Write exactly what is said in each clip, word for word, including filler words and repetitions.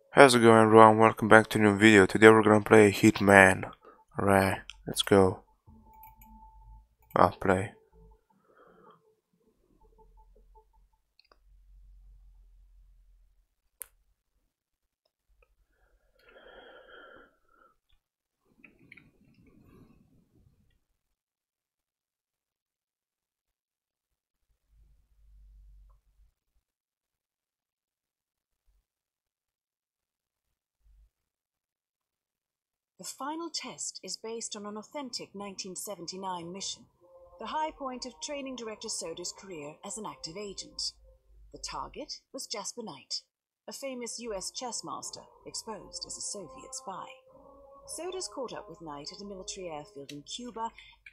How's it going, everyone? Welcome back to a new video. Today we're gonna play Hitman. Alright, let's go. I'll play. The final test is based on an authentic nineteen seventy-nine mission, the high point of training director Soda's career as an active agent. The target was Jasper Knight, a famous U S chess master exposed as a Soviet spy. Soda's caught up with Knight at a military airfield in Cuba.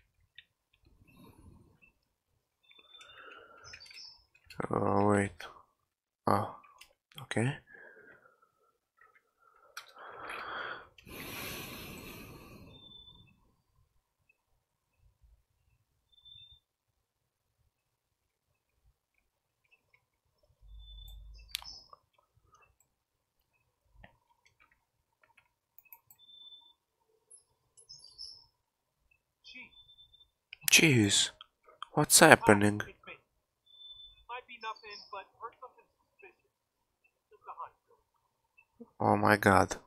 Oh, wait. Oh, okay. Jeez, what's happening? Might be nothing, but heard something suspicious. Just a hunch. Oh my god.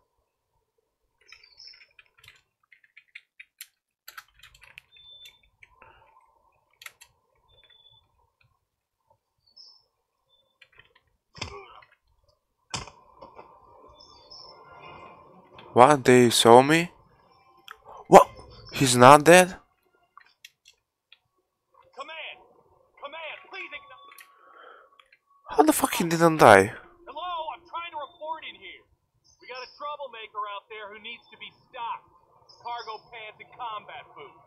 What? They saw me? What? He's not dead? Command! Command, please acknowledge. How the fuck he didn't die? Hello, I'm trying to report in here. We got a troublemaker out there who needs to be stopped. Cargo pants and combat boots.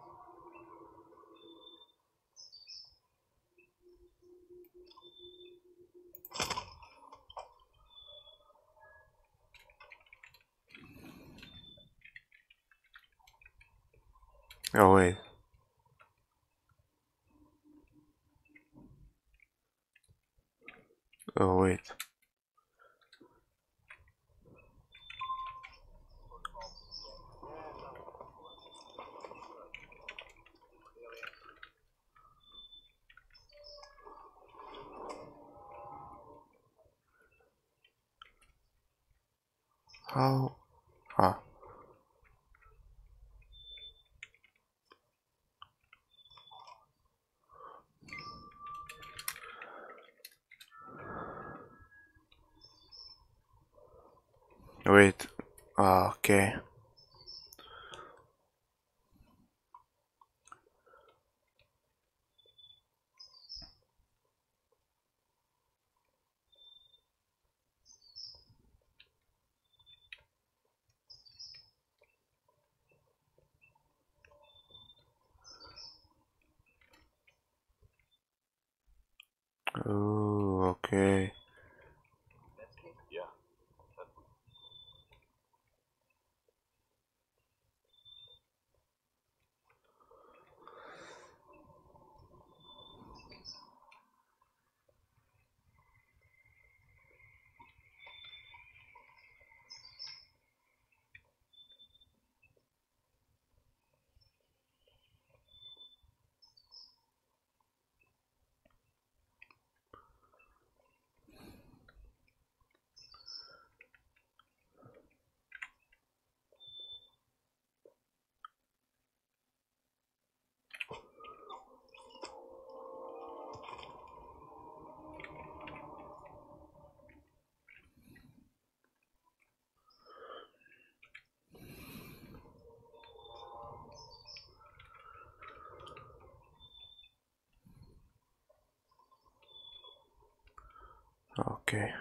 Oh wait. Oh wait. How? Ah. Wait. Ah, okay. Oh, okay. Yeah. Okay.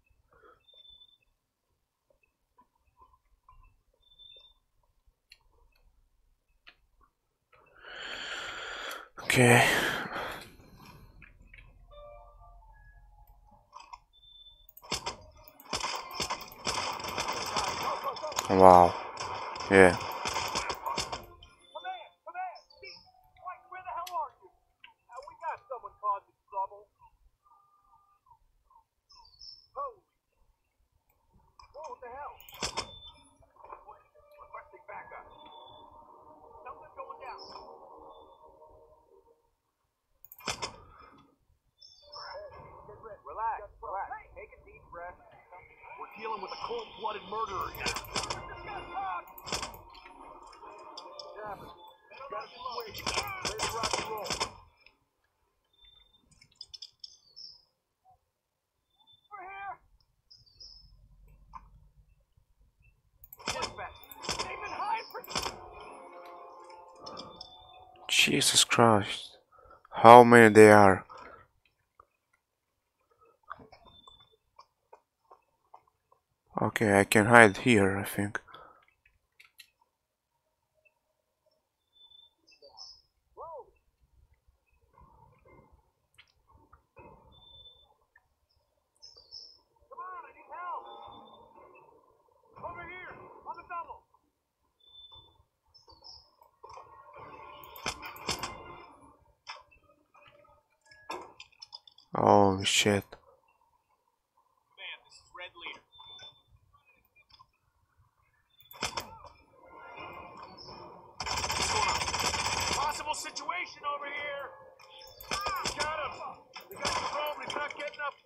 Okay. Wow. Yeah. Command! Command! Pete! Mike, where the hell are you? Uh, we got someone causing trouble. Holy. Whoa, what the hell? dealing with a cold-blooded murderer here. Let's rock and roll. Over here. Get back. They've been hiding for. Jesus Christ. How many they are? Okay, I can hide here, I think. Come on, I need help. Over here, on the double. Oh shit. Man, this is Red Leader. What's going on? Possible situation over here. We got him. We got Jerome. He's not getting up.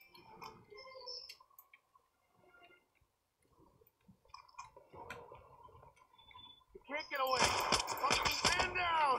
You can't get away. Fucking stand down.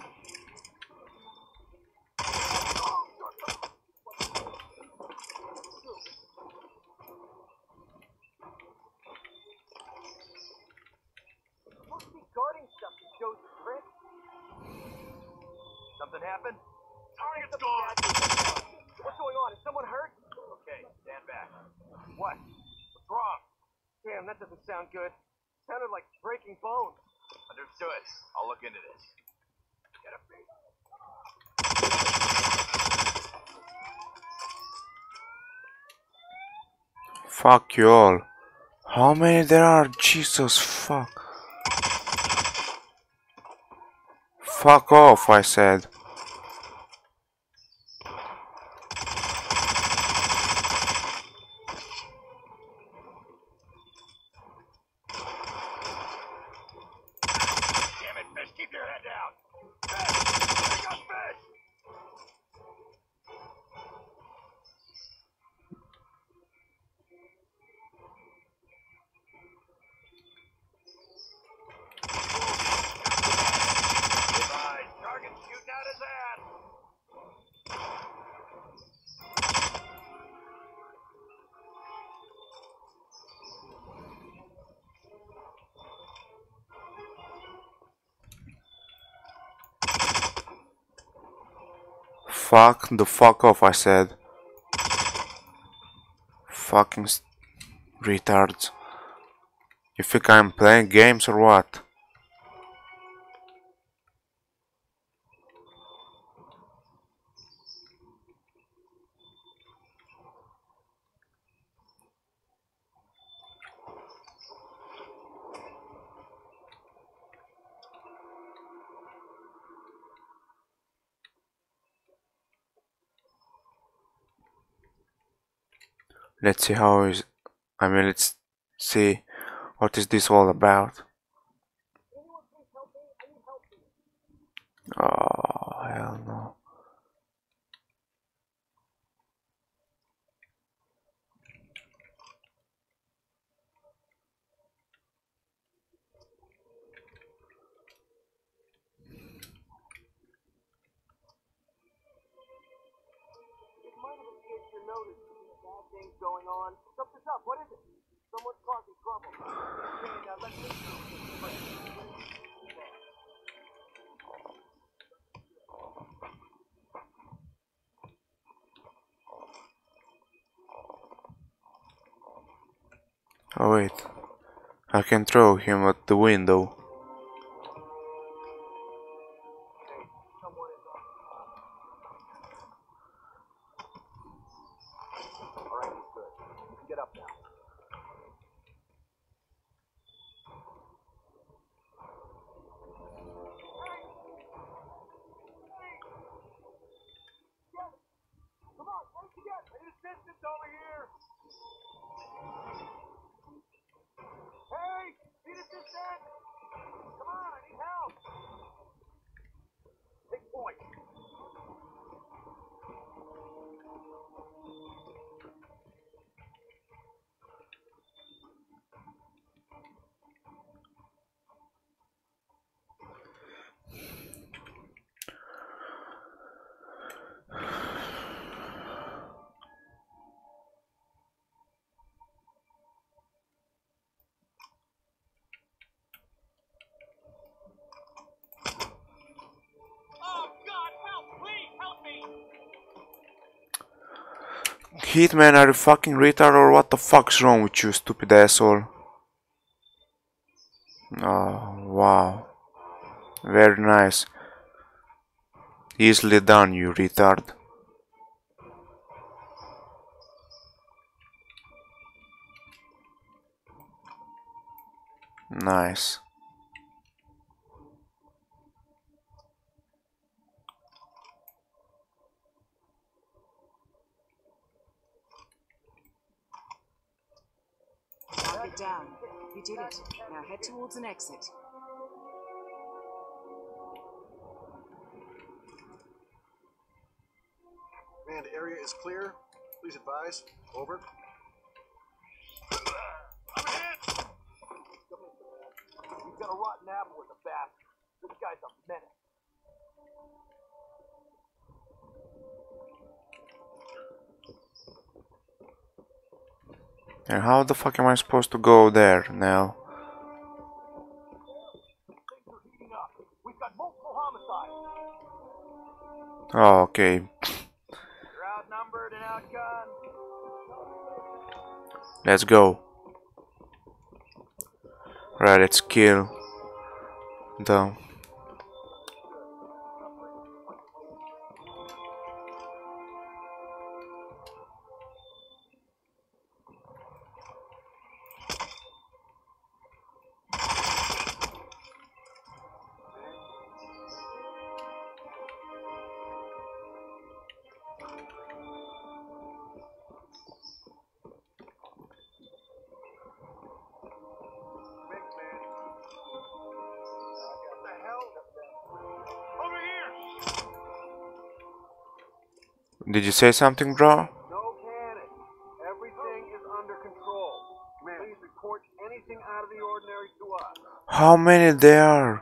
Supposed to be guarding stuff that shows the trick. Something happened? Target's gone. What's going on? Is someone hurt? Okay, stand back. What? What's wrong? Damn, that doesn't sound good. Sounded like breaking bones. Understood. I'll look into this. Get a beat. Fuck you all. How many there are? Jesus fuck. Fuck off, I said. Damn it, Fish, keep your head down. Fish! Pick up Fish! Goodbye. Target's shooting out his ass. Fuck the fuck off, I said. Fucking retards. You think I'm playing games or what? Let's see how is. I mean, let's see what is this all about. Oh hell no! It might have escaped your notice. Bad things going on. Something's up. What is it? Someone's causing trouble. Okay, now let's Oh wait, I can throw him at the window. someone is on. All right, he's good. You can get up now. Come on, work together. I need assistance over here. Hey, need assistance? Hitman, are you fucking retard or what the fuck's wrong with you, stupid asshole? Oh, wow. Very nice. Easily done, you retard. Nice. Target down. You did it. Now head towards an exit. Command, area is clear. Please advise. Over. I'm hit! He's got a rotten apple in the back. This guy's a menace. And how the fuck am I supposed to go there now? Things are heating up. We've got multiple homicides. Oh, okay. You're outnumbered and outgunned. Let's go. Right, let's kill the... Did you say something, bro? No panic. Everything is under control. Please report anything out of the ordinary to us. How many there are?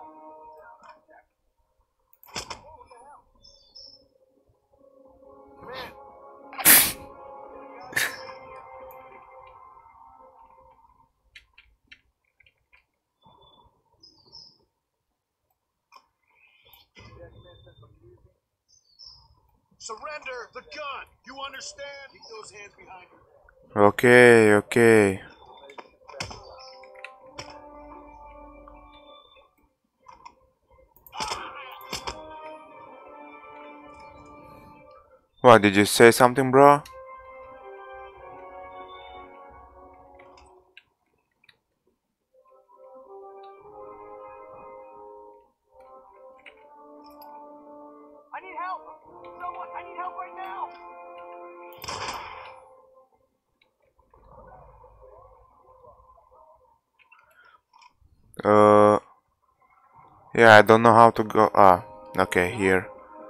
Surrender the gun. You understand? Keep those hands behind you. Okay, okay. What, did you say something, bro? I need help! Someone, I need help right now! Uh, yeah, I don't know how to go. Ah, okay, here.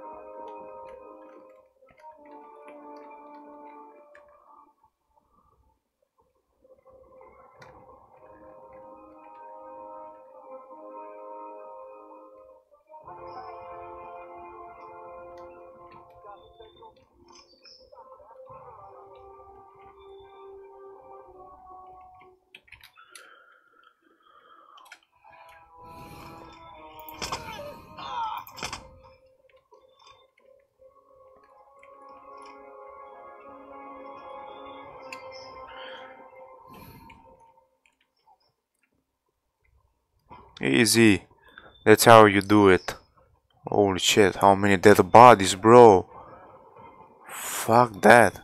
Easy. That's how you do it. Holy shit, how many dead bodies, bro? Fuck that.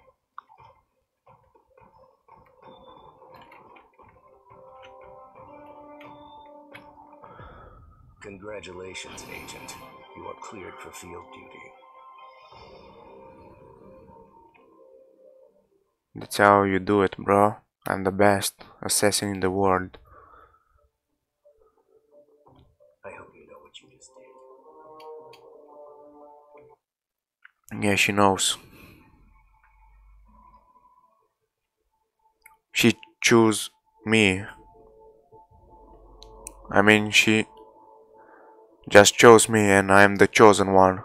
Congratulations, Agent. You are cleared for field duty. That's how you do it, bro. I'm the best assassin in the world. I hope you know what you just did. Yeah, she knows. She chose me. I mean, she just chose me and I'm the chosen one.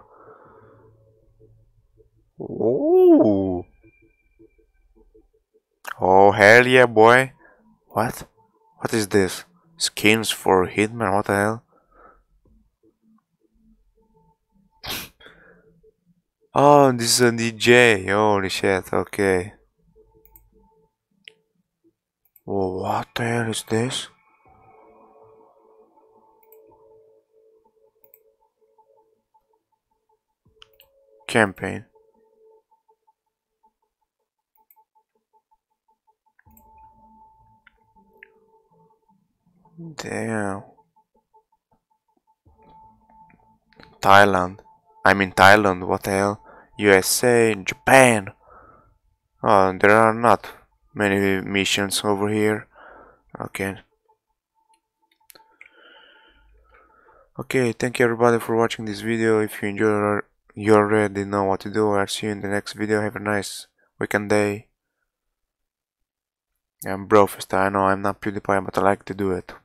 Ooh. Oh, hell yeah, boy. What? What is this? Skins for Hitman? What the hell? Oh, this is a D J. Holy shit, okay. Whoa, what the hell is this? Campaign. Damn. Thailand. I'm in Thailand, what the hell? U S A, Japan. Oh, there are not many missions over here. Okay. Okay, thank you everybody for watching this video. If you enjoyed, you already know what to do. I'll see you in the next video. Have a nice weekend day. I'm Brofist. I know I'm not PewDiePie, but I like to do it.